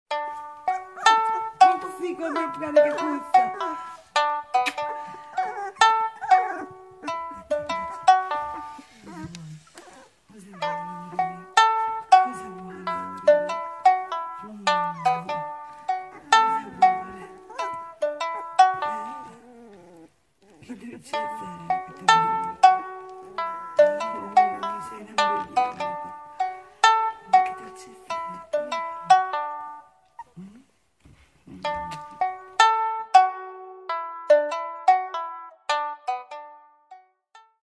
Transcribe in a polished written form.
Non così come il cane che puzza. Cosa vuole? Che dolcezza, che